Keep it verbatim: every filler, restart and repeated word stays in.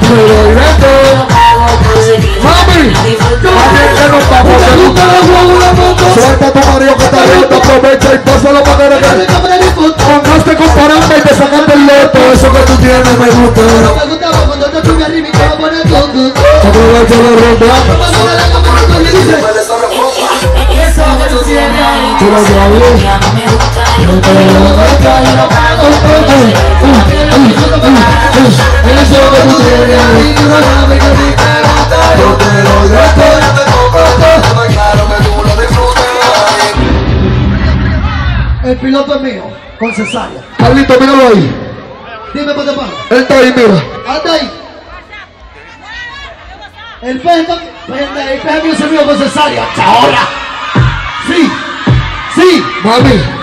doy de todo. Mami, también que nos vamos de gusta la guagua. Suelta a tu marido que está roto, aprovecha y pásalo para que pongaste con paramba y te sacaste el loto. Eso que tú tienes me gusta. Me gustaba cuando te tuve arriba y te va a poner tonto. Aprovecha la ronda. Eso que tú tienes ahí. Tú lo sabes. Ya no me gusta. Yo te lo doy, yo lo pago todo. Eso que tú tienes ahí. Tú no sabes que a mí me gusta. Yo te lo doy todo. Yo te compro todo. Claro que tú lo disfrutas. El piloto es mío, con cesárea. Carlito, míralo ahí. Dime para qué pasa. Él está ahí, mira. Anda ahí. El peje está... El peje mío se vio con cesárea. ¡Ahora! Sí. Sí. Mami.